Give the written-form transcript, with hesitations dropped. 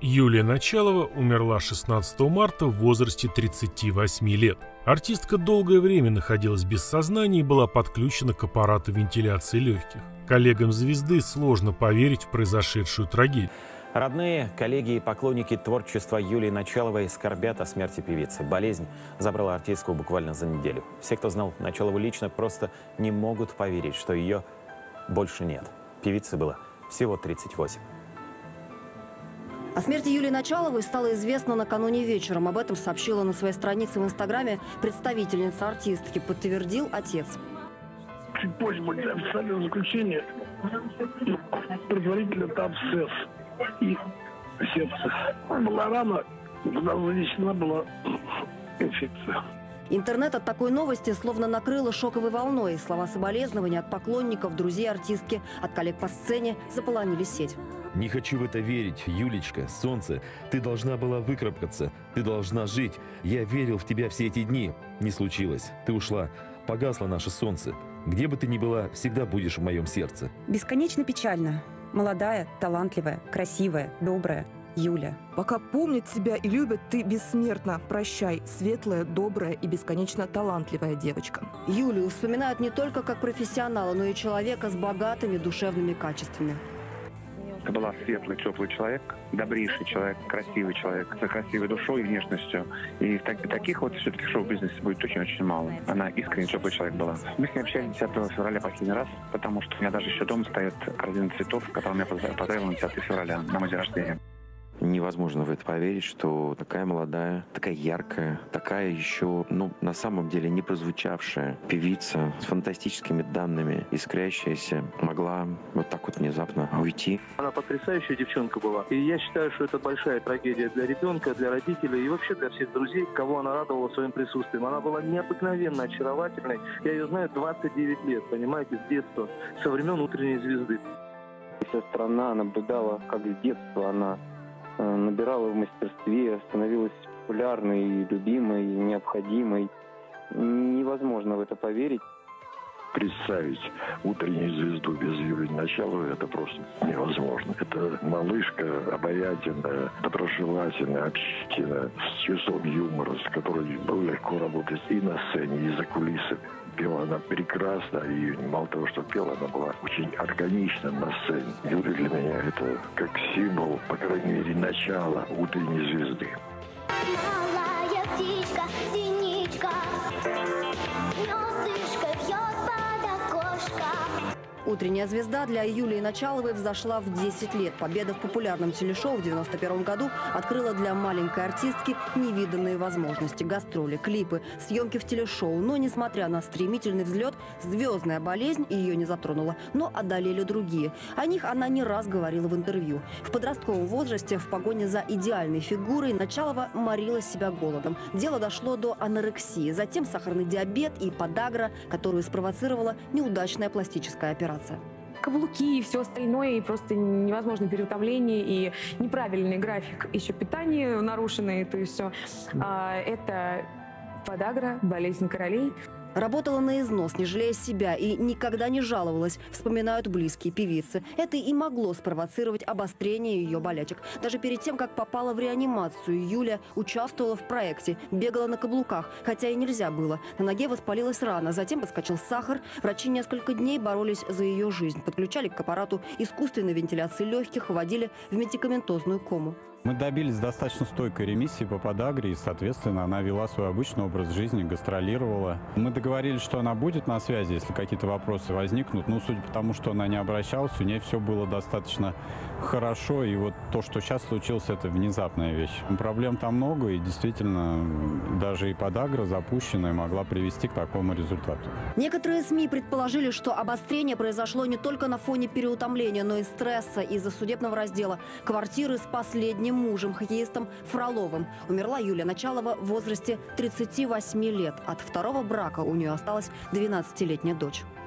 Юлия Началова умерла 16 марта в возрасте 38 лет. Артистка долгое время находилась без сознания и была подключена к аппарату вентиляции легких. Коллегам звезды сложно поверить в произошедшую трагедию. Родные, коллеги и поклонники творчества Юлии Началовой скорбят о смерти певицы. Болезнь забрала артистку буквально за неделю. Все, кто знал Началову лично, просто не могут поверить, что ее больше нет. Певице было всего 38. О смерти Юлии Началовой стало известно накануне вечером. Об этом сообщила на своей странице в Инстаграме представительница артистки. Подтвердил отец. Чуть позже будет официальное заключение. Предварительно это абсцесс и сердце. Была рана, куда занесена была инфекция. Интернет от такой новости словно накрыло шоковой волной. Слова соболезнования от поклонников, друзей артистки, от коллег по сцене заполонили сеть. Не хочу в это верить, Юлечка, солнце. Ты должна была выкарабкаться, ты должна жить. Я верил в тебя все эти дни. Не случилось. Ты ушла. Погасло наше солнце. Где бы ты ни была, всегда будешь в моем сердце. Бесконечно печально. Молодая, талантливая, красивая, добрая Юля. Пока помнят тебя и любят, ты бессмертна. Прощай, светлая, добрая и бесконечно талантливая девочка. Юлю вспоминают не только как профессионала, но и человека с богатыми душевными качествами. Это была светлый, теплый человек, добрейший человек, красивый человек, с красивой душой и внешностью. И таких вот все-таки в шоу-бизнесе будет очень-очень мало. Она искренне теплый человек была. Мы с ней общались 10 февраля последний раз, потому что у меня даже еще дома стоят корзины цветов, которые я поздравил на 10 февраля, на мой день рождения. Невозможно в это поверить, что такая молодая, такая яркая, такая еще, на самом деле не прозвучавшая певица с фантастическими данными, искрящаяся, могла вот так вот внезапно уйти. Она потрясающая девчонка была. И я считаю, что это большая трагедия для ребенка, для родителей и вообще для всех друзей, кого она радовала своим присутствием. Она была необыкновенно очаровательной. Я ее знаю 29 лет, понимаете, с детства, со времен «Утренней звезды». Вся страна наблюдала, как с детства она набирала в мастерстве, становилась популярной, любимой, необходимой. Невозможно в это поверить. Представить «Утреннюю звезду» без Юлии Началовой — это просто невозможно. Это малышка обаятельная, доброжелательная, общительная, с чувством юмора, с которой было легко работать и на сцене, и за кулисами. Пела она прекрасно, и мало того, что пела, она была очень органична на сцене. Юля для меня — это как символ, по крайней мере, начала «Утренней звезды». Малая птичка, синичка, гнездышко вьет под окошко. «Утренняя звезда» для Юлии Началовой взошла в 10 лет. Победа в популярном телешоу в 91 году открыла для маленькой артистки невиданные возможности. Гастроли, клипы, съемки в телешоу. Но, несмотря на стремительный взлет, звездная болезнь ее не затронула. Но одолели другие. О них она не раз говорила в интервью. В подростковом возрасте, в погоне за идеальной фигурой, Началова морила себя голодом. Дело дошло до анорексии. Затем сахарный диабет и подагра, которую спровоцировала неудачная пластическая операция. Каблуки и все остальное, и просто невозможное переутомление, и неправильный график, еще питание нарушенное, то есть все. Это подагра, болезнь королей. Работала на износ, не жалея себя, и никогда не жаловалась, вспоминают близкие певицы. Это и могло спровоцировать обострение ее болячек. Даже перед тем, как попала в реанимацию, Юля участвовала в проекте, бегала на каблуках, хотя и нельзя было. На ноге воспалилась рана, затем подскочил сахар. Врачи несколько дней боролись за ее жизнь. Подключали к аппарату искусственной вентиляции легких, вводили в медикаментозную кому. Мы добились достаточно стойкой ремиссии по подагре, и, соответственно, она вела свой обычный образ жизни, гастролировала. Мы договорились, что она будет на связи, если какие-то вопросы возникнут. Но, судя по тому, что она не обращалась, у нее все было достаточно хорошо. И вот то, что сейчас случилось, это внезапная вещь. Проблем там много, и действительно, даже и подагра запущенная могла привести к такому результату. Некоторые СМИ предположили, что обострение произошло не только на фоне переутомления, но и стресса из-за судебного раздела квартиры с последним мужем, хоккеистом Фроловым. Умерла Юлия Началова в возрасте 38 лет. От второго брака у нее осталась 12-летняя дочь.